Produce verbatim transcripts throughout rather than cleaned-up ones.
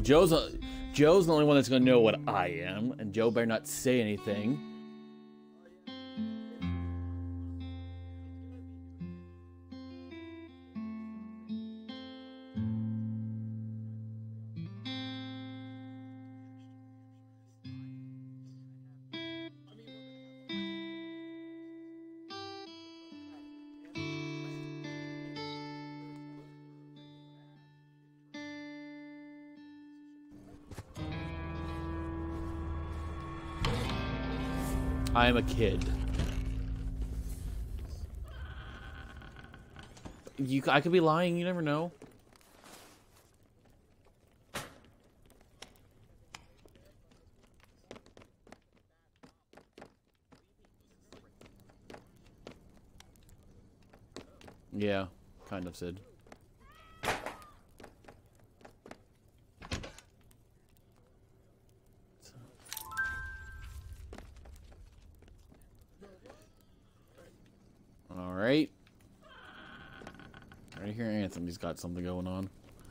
Joe's a, Joe's the only one that's gonna know what I am, and Joe better not say anything. I am a kid. You, I could be lying. You never know. Yeah, kind of, Sid. Alright. Right here, Anthem. He's got something going on.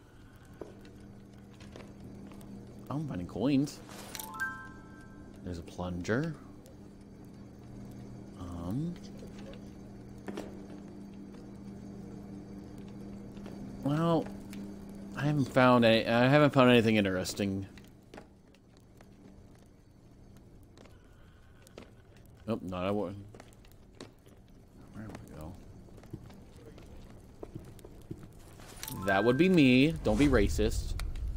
Oh, I'm finding coins. There's a plunger. Um. Well, I haven't found any. I haven't found anything interesting. Oh, not I would. Where do we go? That would be me. Don't be racist.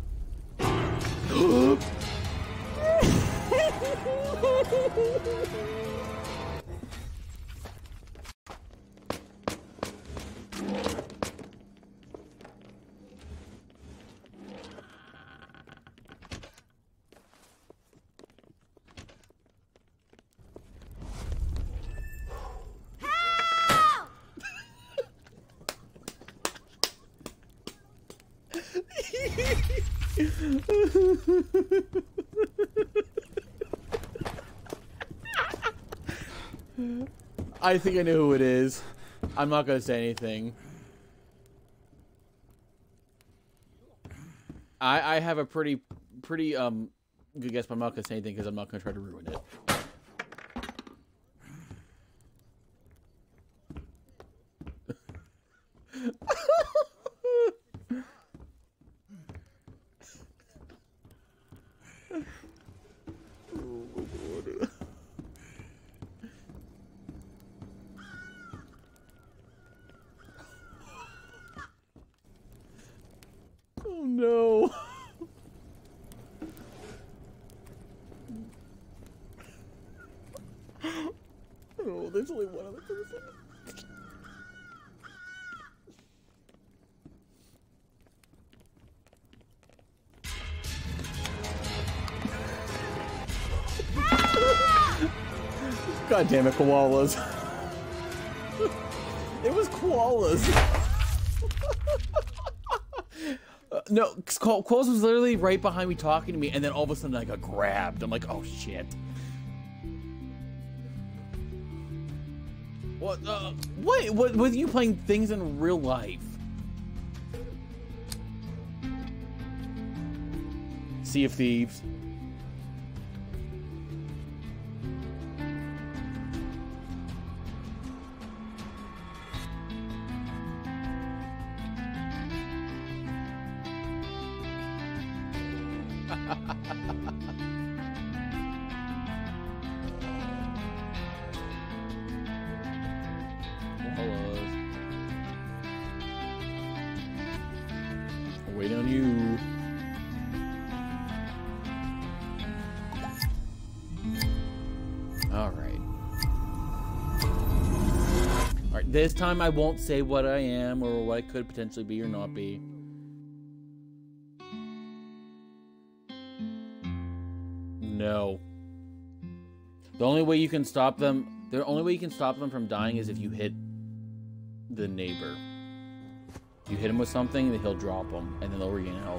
I think I know who it is. I'm not gonna say anything. I I have a pretty pretty um good guess, but I'm not gonna say anything because I'm not gonna try to ruin it. Oh no. Oh, there's only one other person. God damn it, koalas. It was koalas. uh, no, koalas was literally right behind me talking to me, and then all of a sudden I got grabbed. I'm like, oh shit. What, uh, what, what, with you playing things in real life? Sea of Thieves. Waiting on you. All right. All right. This time I won't say what I am or what I could potentially be or not be. No. The only way you can stop them, the only way you can stop them from dying is if you hit the neighbor. You hit him with something, then he'll drop them, and then they'll regain health.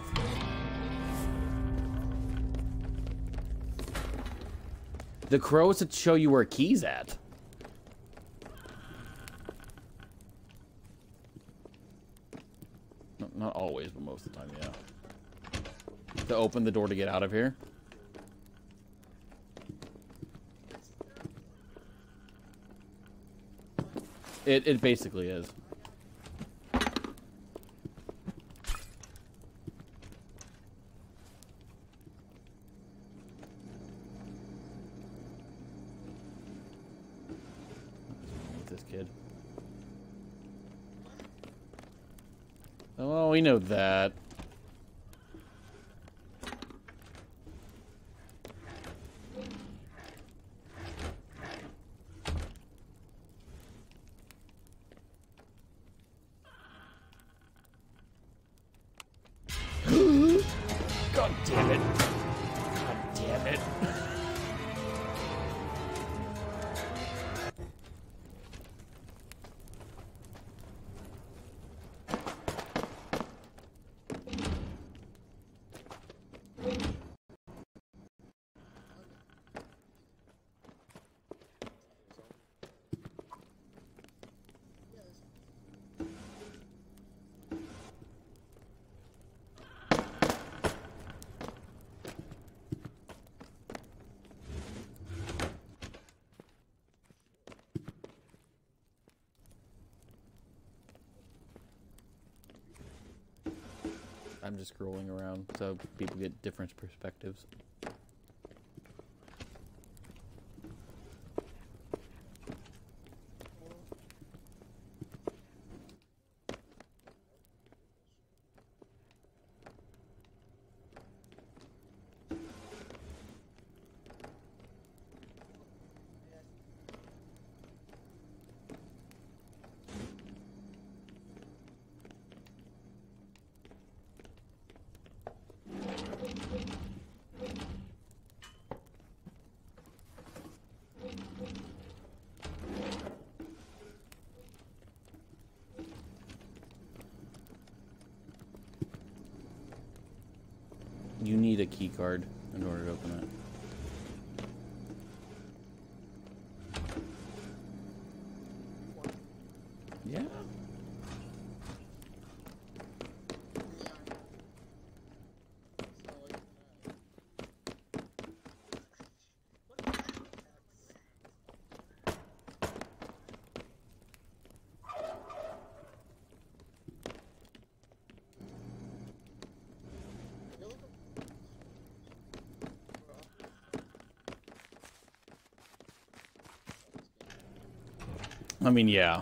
The crow is to show you where a key's at. No, not always, but most of the time, yeah. to open the door to get out of here. It, it basically is. This kid. Oh, we know that. God damn it. God damn it. I'm just scrolling around so people get different perspectives. You need a key card in order to open it. Yeah. I mean, yeah.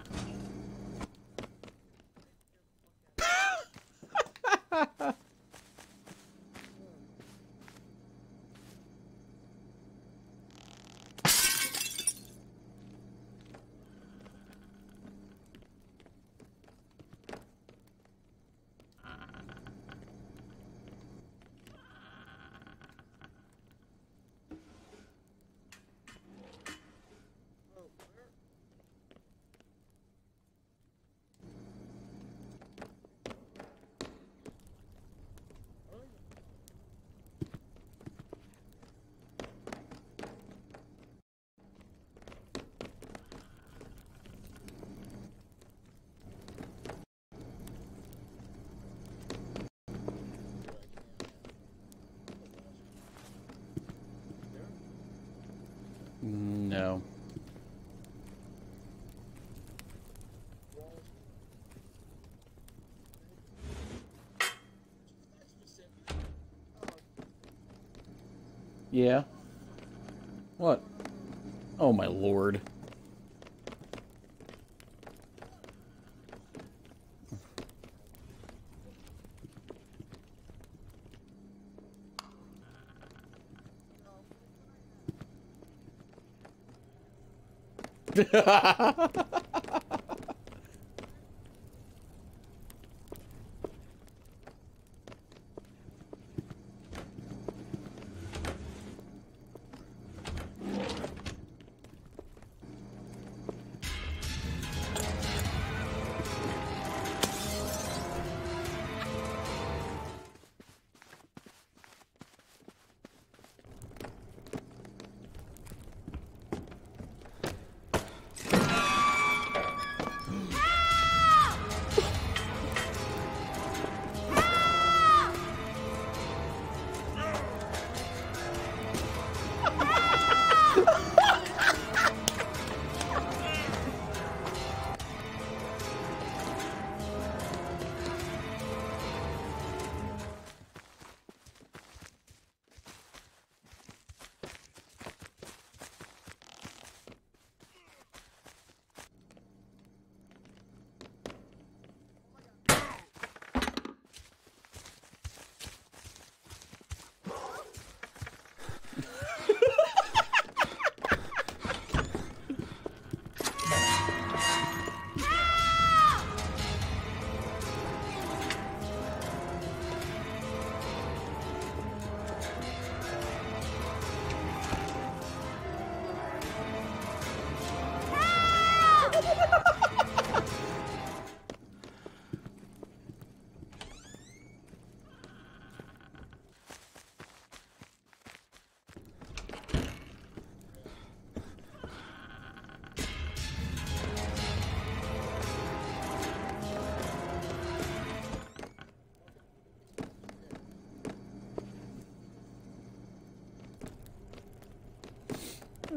No. Yeah. What? Oh my lord.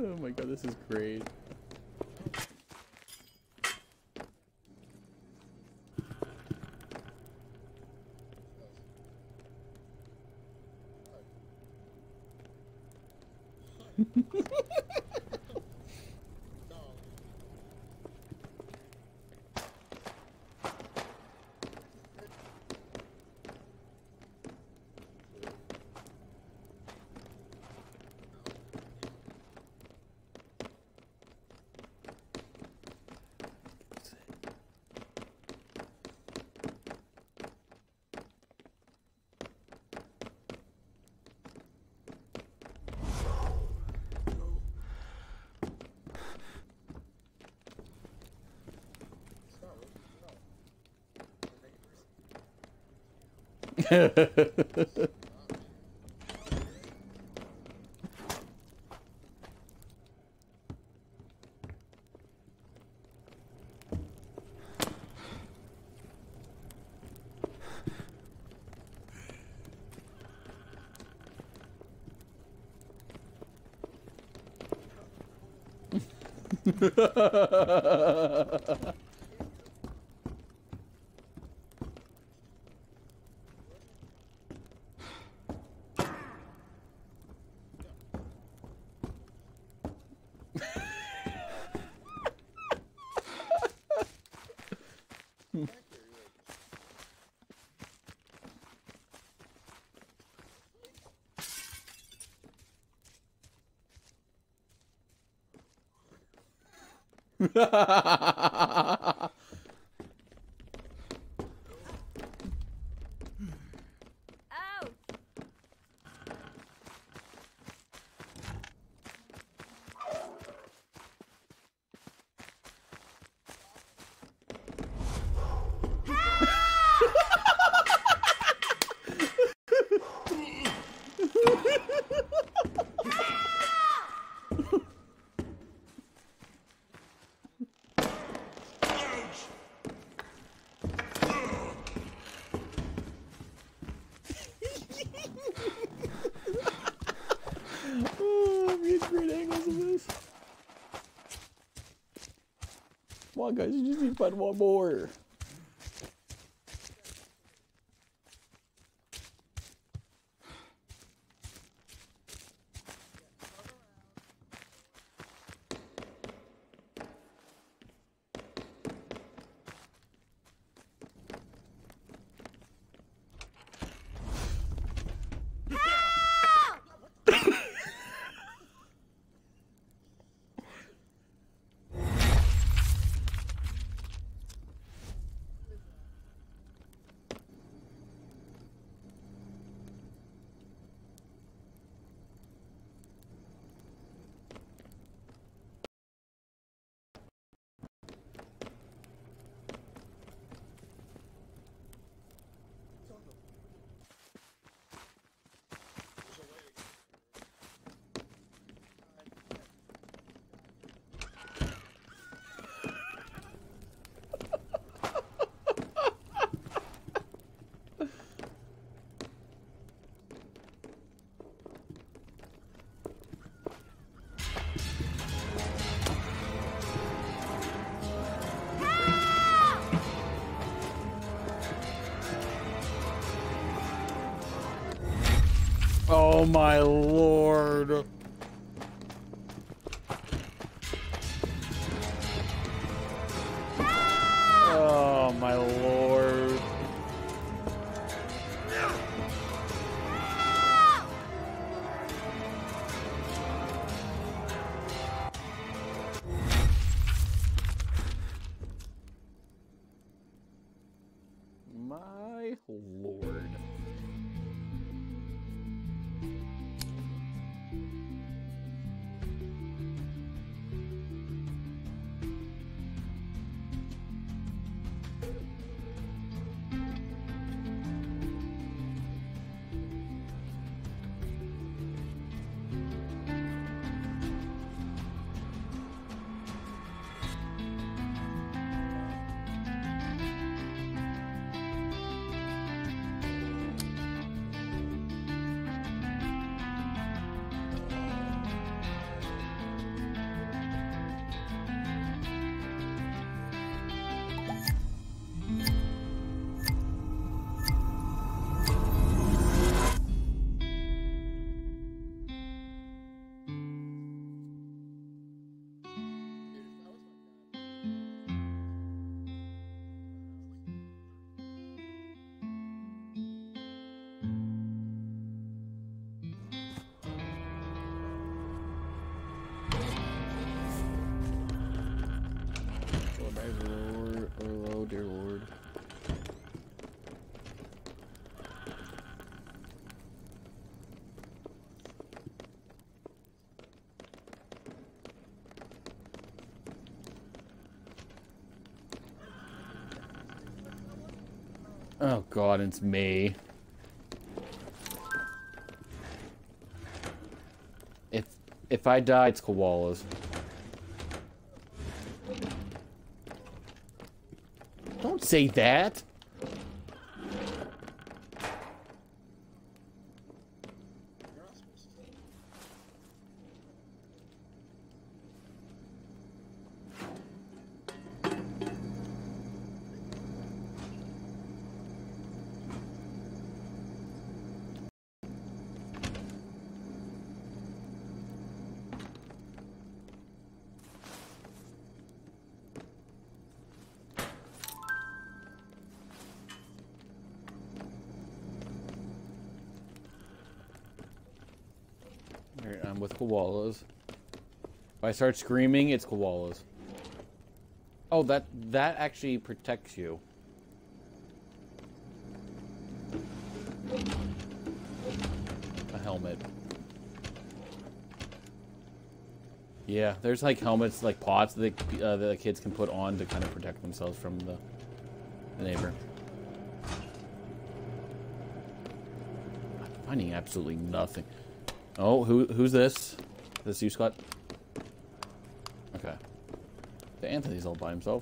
Oh my god, this is great. Oh, I'm getting great angles of this. Come on, guys, you just need to find one more. Oh my lord. Oh my lord. My lord. Oh god, it's me. If if I die, it's koalas. Don't say that. Alright, I'm with koalas. If I start screaming, it's koalas. Oh, that that actually protects you. A helmet. Yeah, there's like helmets, like pots that, uh, that the kids can put on to kind of protect themselves from the, the neighbor. I'm finding absolutely nothing. Oh, who who's this? This you, Scott? Okay. The Anthony's all by himself.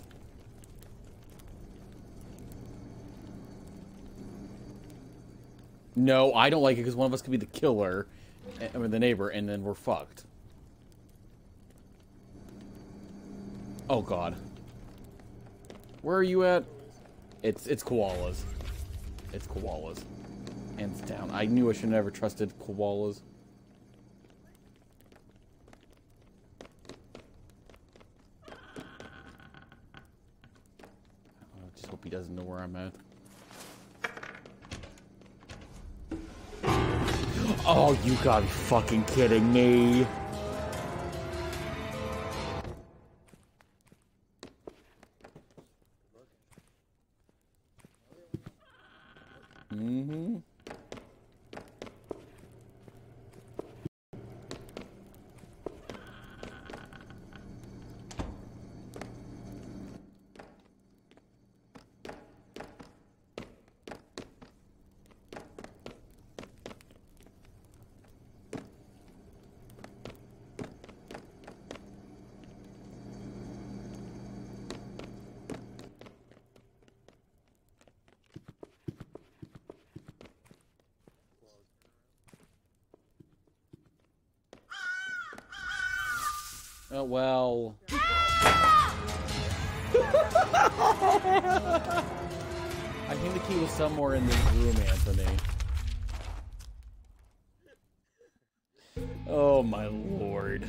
No, I don't like it because one of us could be the killer, I mean the neighbor, and then we're fucked. Oh god. Where are you at? It's it's koalas. It's koalas. Hands down. I knew I should never trusted koalas. I just hope he doesn't know where I'm at. Oh, you gotta be fucking kidding me. Mm-hmm. Oh, well. I think the key was somewhere in this room, Anthony. Oh, my lord.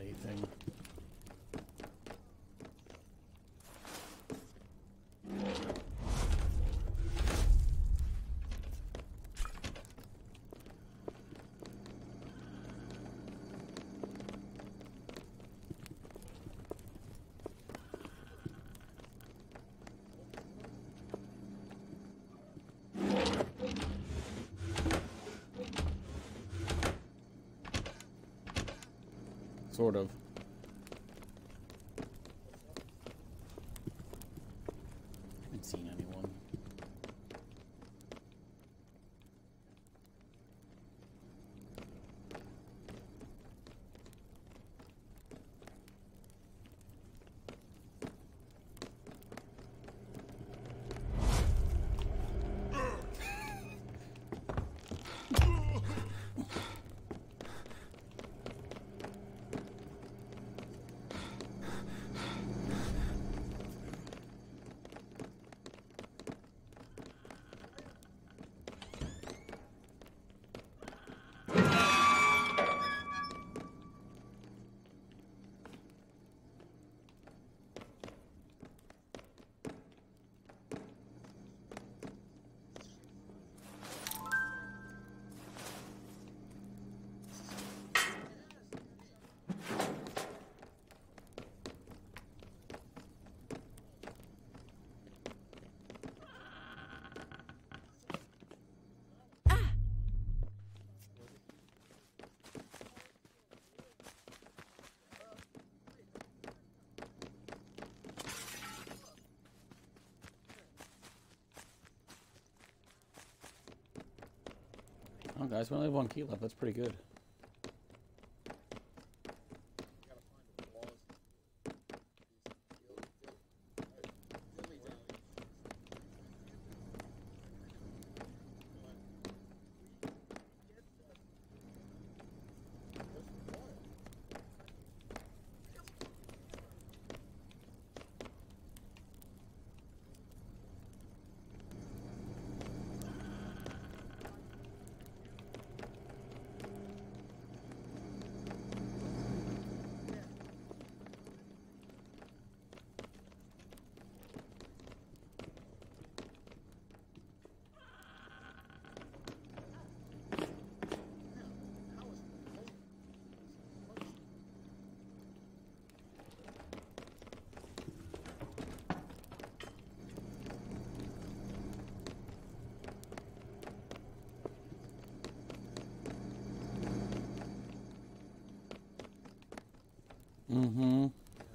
anything. Sort of. I haven't seen anyone. Oh, guys, we only have one key left. That's pretty good. Mm-hmm.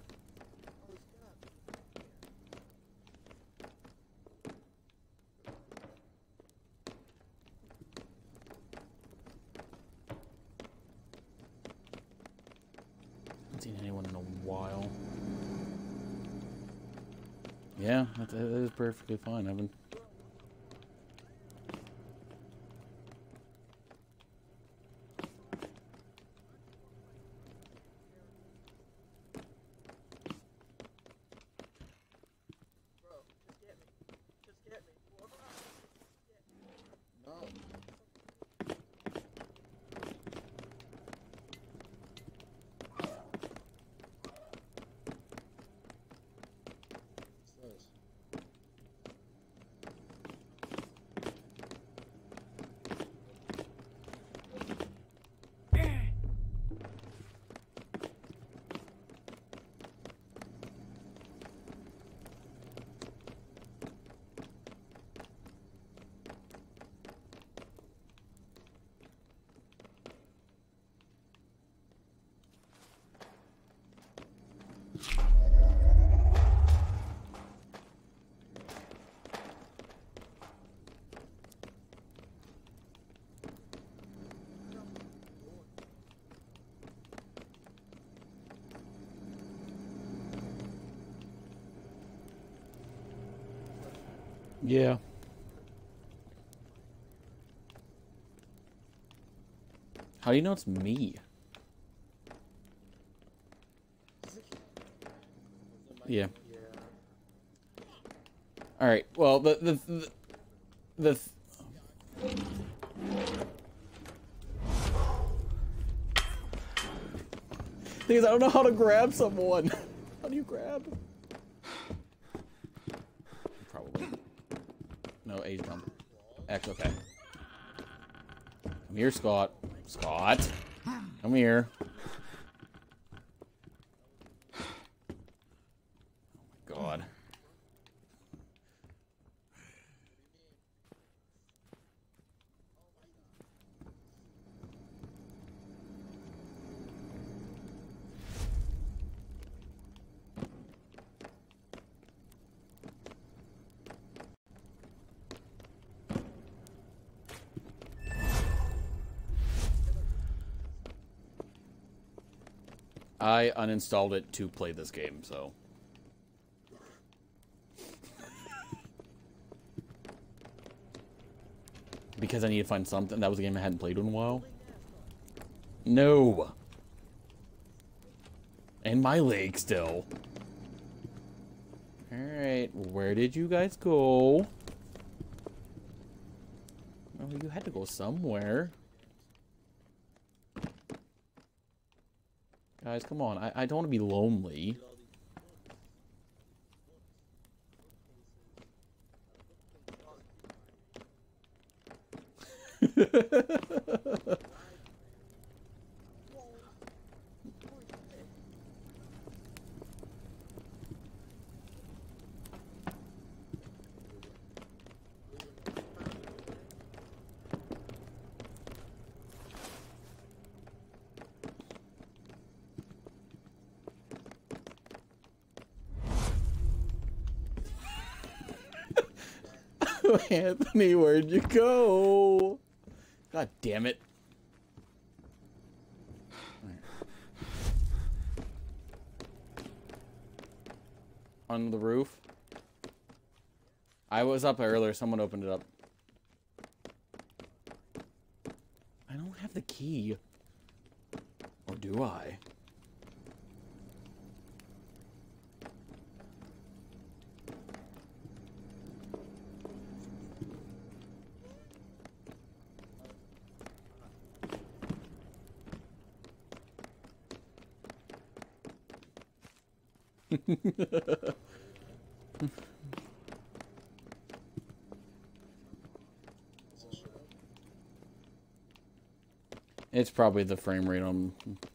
Haven't seen anyone in a while. Yeah, that, that is perfectly fine. I haven't. Yeah. How do you know it's me? Yeah. All right. Well, the the the, the Thing is, I don't know how to grab someone. How do you grab? Probably. No, A's jump. X, okay. Come here, Scott. Scott. Come here. Oh my god. I uninstalled it to play this game, so. Because I need to find something. That was a game I hadn't played in a while. No. And my leg still. Alright, where did you guys go? Well, you had to go somewhere. Guys, come on. I, I don't want to be lonely. Anthony, where'd you go? God damn it. Right. On the roof? I was up earlier. Someone opened it up. I don't have the key. Or do I? It's probably the frame rate on.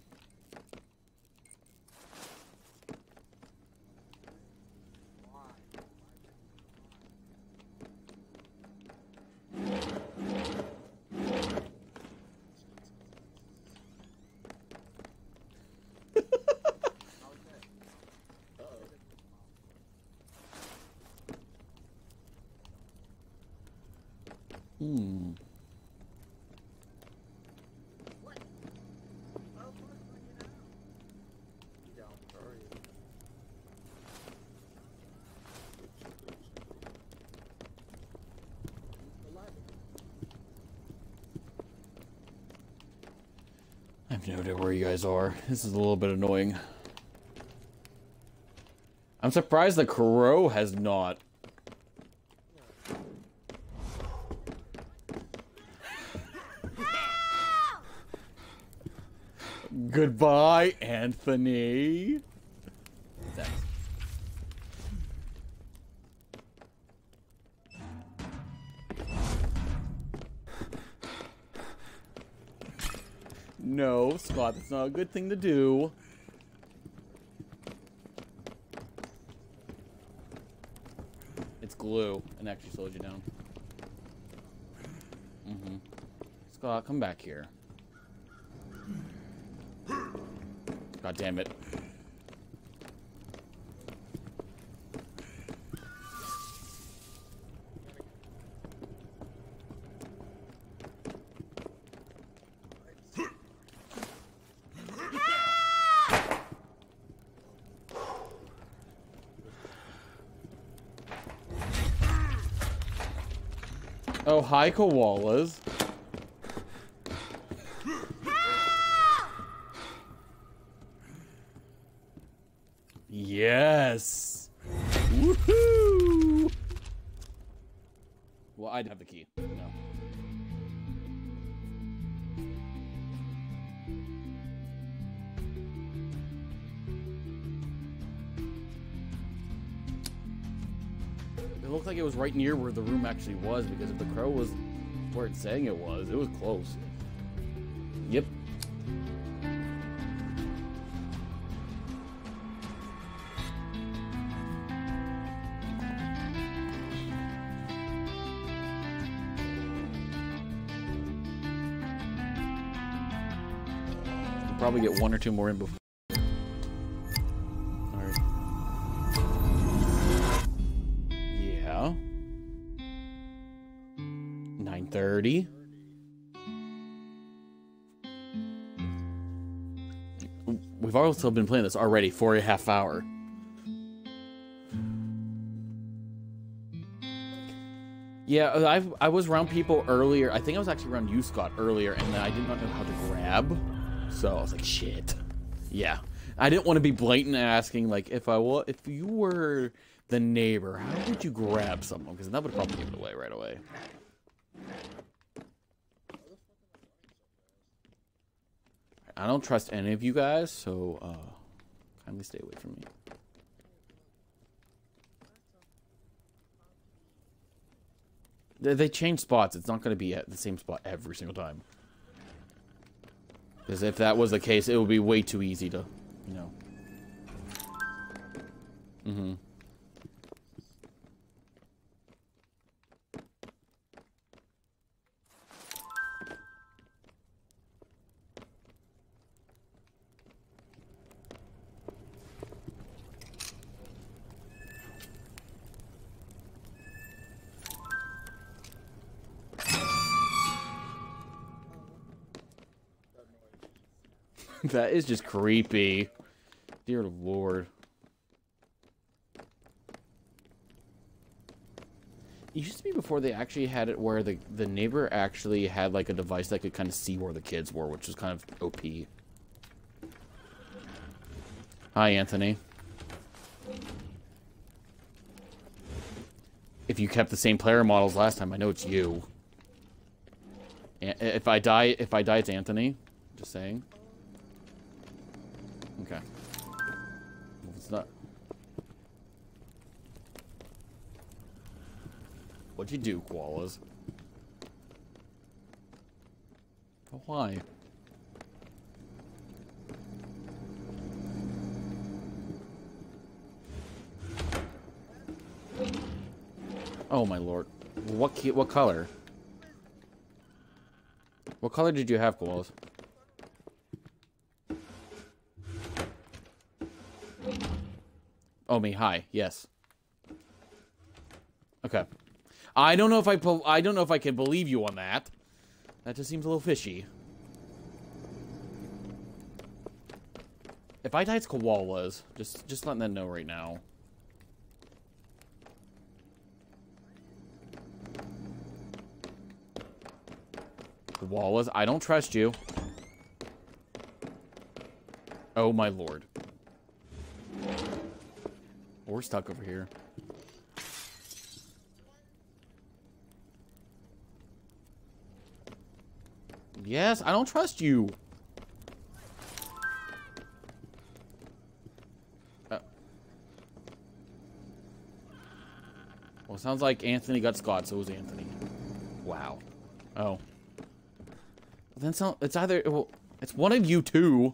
Hmm. I have no idea where you guys are. This is a little bit annoying. I'm surprised the crow has not. Goodbye, Anthony. Thanks. No, Scott, that's not a good thing to do. It's glue, and actually slows you down. Mm-hmm. Scott, come back here. God damn it. Oh, hi, koalas. Yes. Woohoo! Well, I'd have the key. No. looked like it was right near where the room actually was, because if the crow was where it's saying it was, it was close. Yep. We'll probably get one or two more in before. nine thirty. We've also been playing this already for a half hour. Yeah, I I was around people earlier. I think I was actually around you, Scott, earlier, and I did not know how to grab. So I was like, shit. Yeah, I didn't want to be blatant asking, like, if I wa if you were the neighbor, how would you grab someone? Because that would probably give it away right away. I don't trust any of you guys, so uh, kindly stay away from me. They, they change spots. It's not going to be at the same spot every single time. Because if that was the case, it would be way too easy to, you know. Mm-hmm. That is just creepy. Dear Lord. It used to be before they actually had it where the, the neighbor actually had like a device that could kind of see where the kids were, which was kind of O P. Hi, Anthony. If you kept the same player models last time, I know it's you. If I die, if I die, it's Anthony. Just saying. Okay. Well, it's not. What'd you do, koalas? Why? Oh my lord! What ki what color? What color did you have, koalas? Oh, me. Hi. Yes. Okay. I don't know if I I don't know if I can believe you on that. That just seems a little fishy. If I die, it's koalas. Just just letting them know right now. Koalas, I don't trust you. Oh my lord. We're stuck over here. Yes, I don't trust you. Uh, well, it sounds like Anthony got Scott, so it was Anthony. Wow. Oh. Well, then so, it's either... Well, it's one of you two.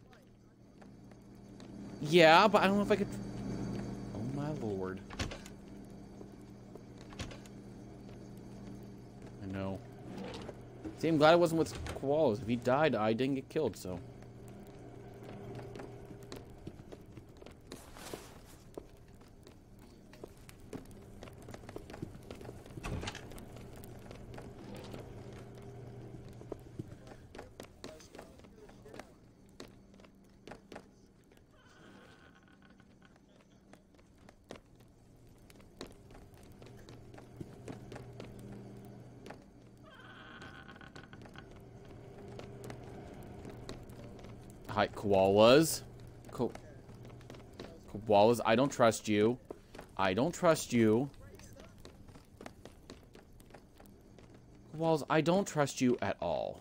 Yeah, but I don't know if I could... Oh my lord. I know. See, I'm glad I wasn't with koalas. If he died, I didn't get killed, so... Hi, koalas. Ko koalas, I don't trust you. I don't trust you. Koalas, I don't trust you at all.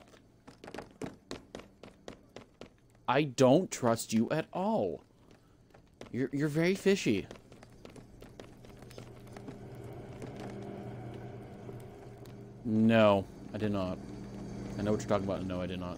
I don't trust you at all. You're you're very fishy. No, I did not. I know what you're talking about. No, I did not.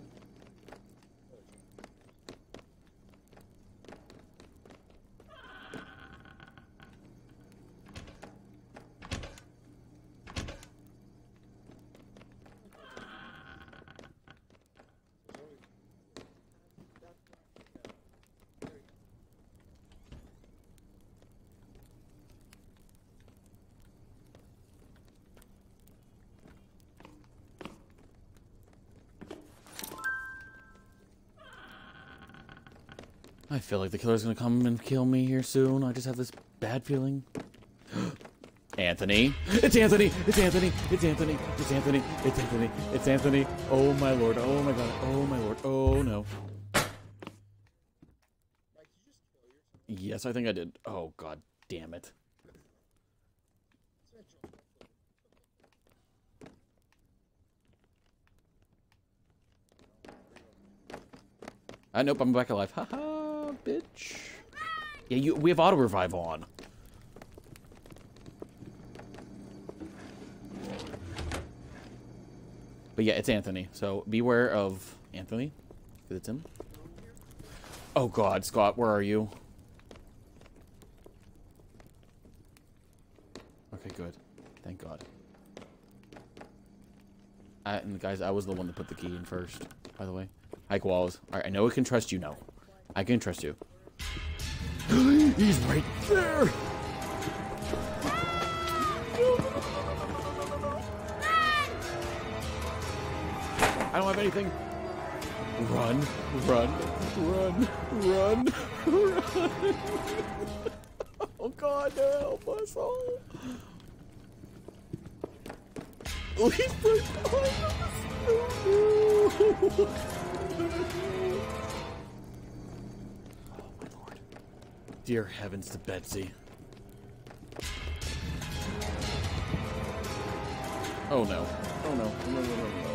I feel like the killer's gonna come and kill me here soon. I just have this bad feeling. Anthony! It's Anthony! It's Anthony! It's Anthony! It's Anthony! It's Anthony! It's Anthony! Oh my lord! Oh my god! Oh my lord! Oh no! Yes, I think I did. Oh god damn it. I nope, I'm back alive. Haha, bitch. Yeah, you we have auto revive on. But yeah, it's Anthony. So beware of Anthony. Because it's him. Oh god, Scott, where are you? Okay, good. Thank god. I, and guys, I was the one that put the key in first, by the way. Ike Walls. Alright, I know I can trust you now. I can trust you. He's right there! I don't have anything. Run, run, run, run, run. Oh god, help us all. Oh, he's right behind us. Oh, no. Oh my lord. Dear heavens to Betsy. Oh no. Oh no. No, no, no, no.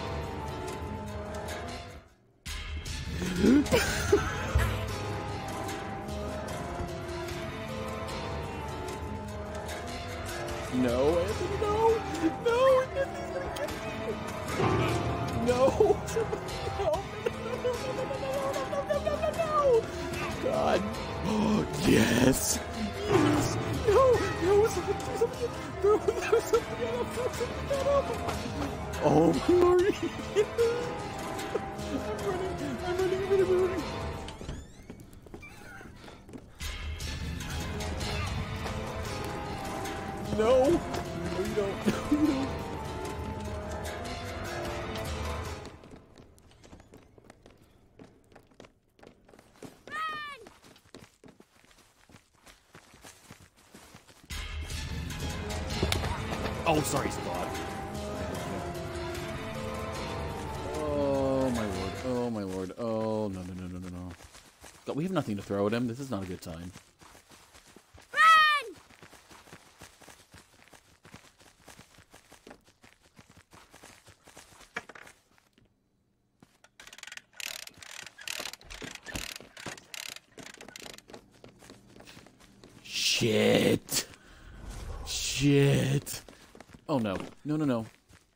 No, Anthony, no! No! Anthony's gonna get me! No! Somebody help! No, no, no, no, no, no, no, no, no, no! God. Oh, yes! Yes! No! No! Somebody do something! Throw, throw something at him! Throw something at him! Oh, my lord! I'm running! I'm running! I'm running! I'm running! No! No, you don't. No, you don't. Oh, sorry, Scott. Oh, my lord. Oh, my lord. Oh, no, no, no, no, no, no. God, we have nothing to throw at him. This is not a good time. Shit. Shit. Oh no. No, no, no.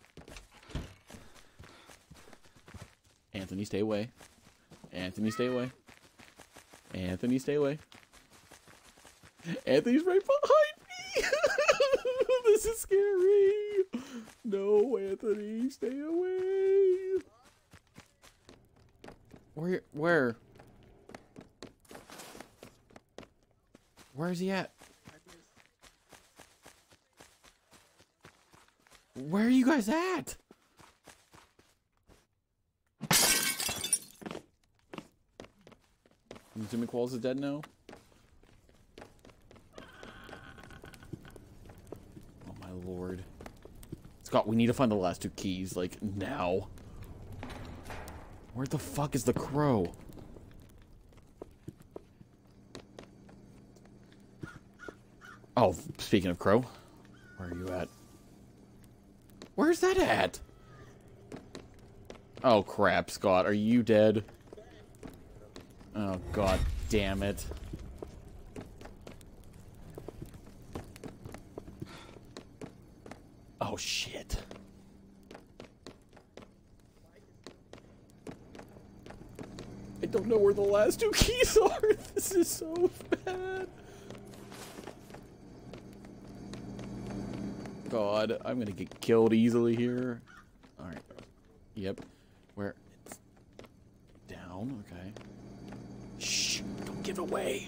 Anthony, stay away. Anthony, stay away. Anthony, stay away. Anthony's right behind me. This is scary. No, Anthony, stay away. Where? Where? Where is he at? Where are you guys at? I'm assuming Qualls is dead now. Oh my lord. Scott, we need to find the last two keys, like, now. Where the fuck is the crow? Oh, speaking of crow, where are you at? Where's that at? Oh crap, Scott, are you dead? Oh god damn it. Oh Oh, shit. I don't know where the last two keys are. This is so bad. God, I'm gonna get killed easily here. Alright. Yep. Where? It's down. Okay. Shh. Don't give away.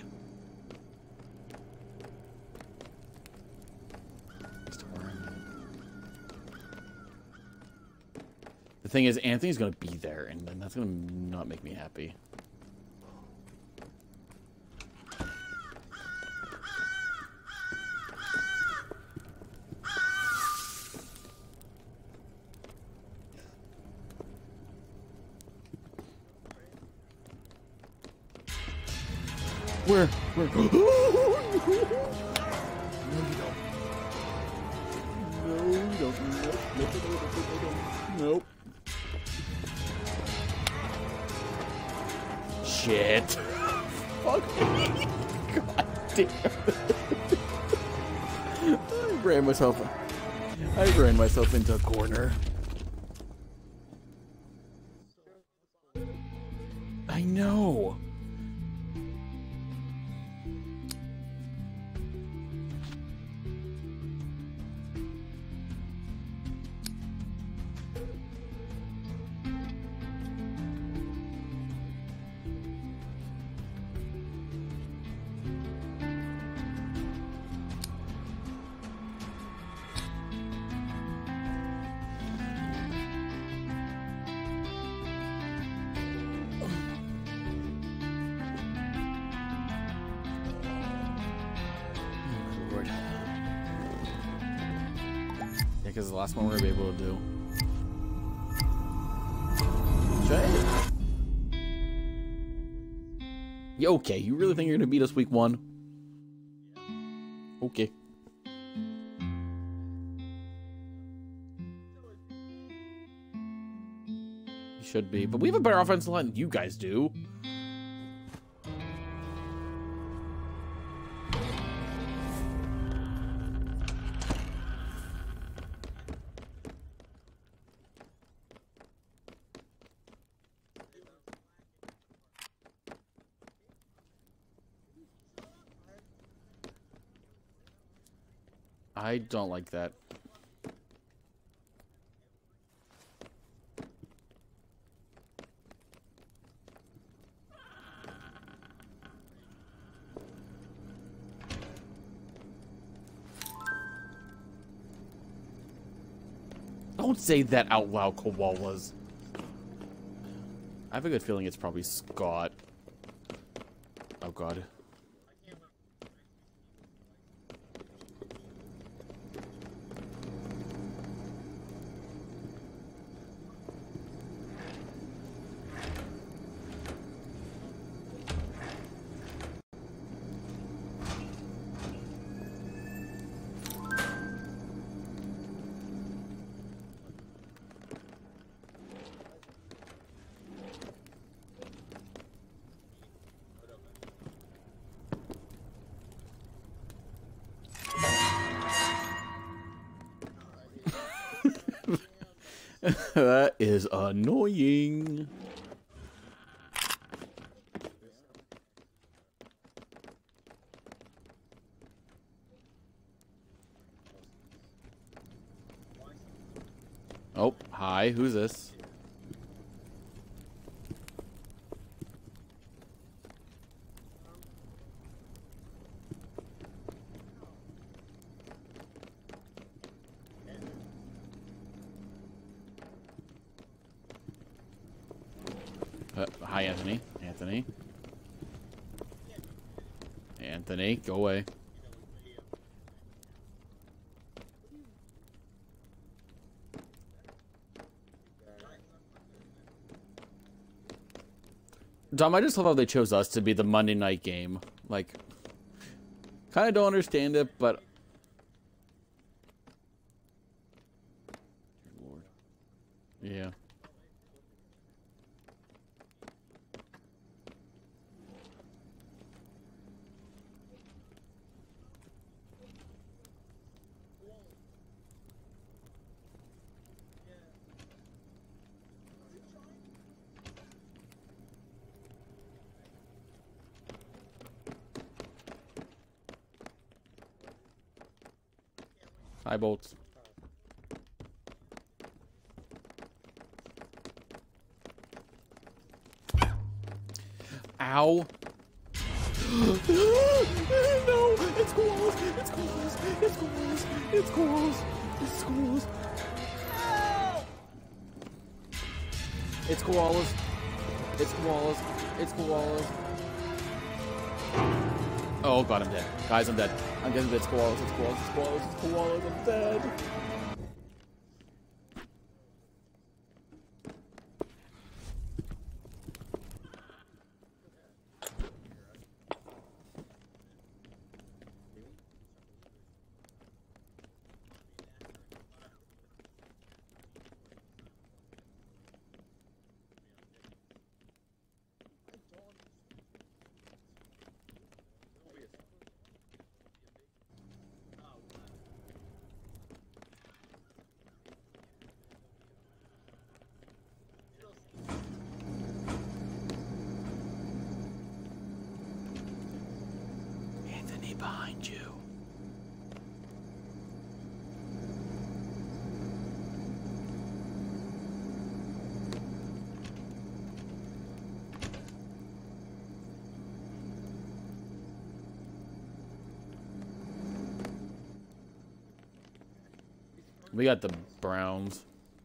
The thing is, Anthony's gonna be there, and then that's gonna not make me happy. Where? Where? No, you don't. No, you don't. Nope. Nope. Nope. Nope. Nope. Shit. Fuck me. God damn. I ran myself. I ran myself into a corner. I know. Because the last one we're gonna be able to do. Should I? Yeah, okay, you really think you're gonna beat us week one? Okay. You should be, but we have a better offensive line than you guys do. I don't like that. Don't say that out loud, koalas. I have a good feeling it's probably Scott. Oh god. That is annoying. Oh, hi. Who's this? Uh, hi, Anthony. Anthony. Anthony, go away. Dom, I just love how they chose us to be the Monday night game. Like, kind of don't understand it, but... Lord. Yeah. Hi, Bolts. Ow. No! It's koalas! It's koalas! It's koalas! It's koalas! It's koalas! It's koalas! It's koalas! It's koalas! Oh god, I'm dead. Guys, I'm dead. I'm dead. It's koalas! It's koalas! It's koalas! It's koalas! I'm dead! Behind you. We got the Browns.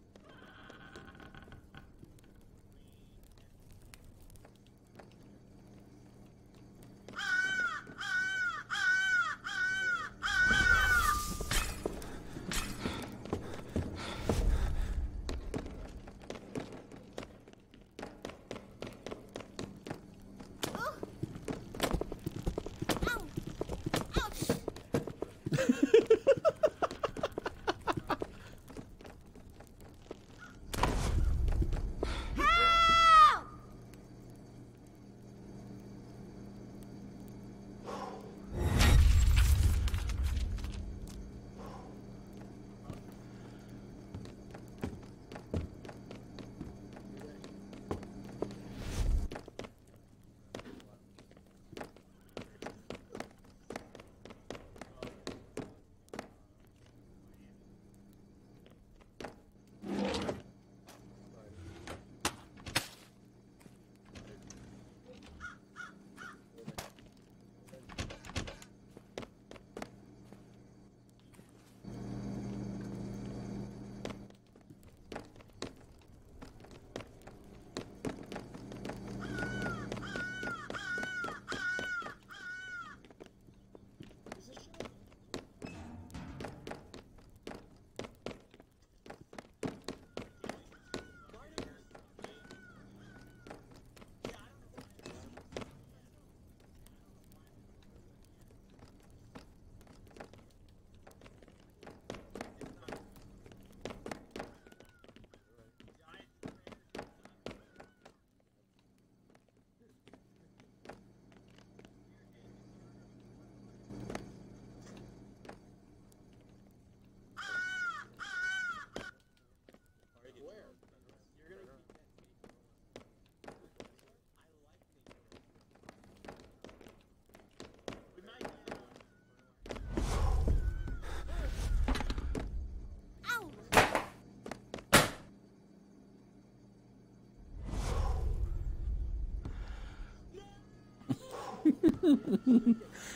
Anthony,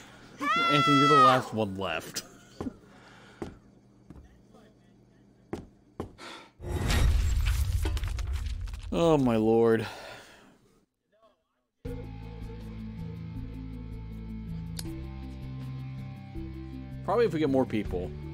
you're the last one left. Oh my lord. Probably if we get more people.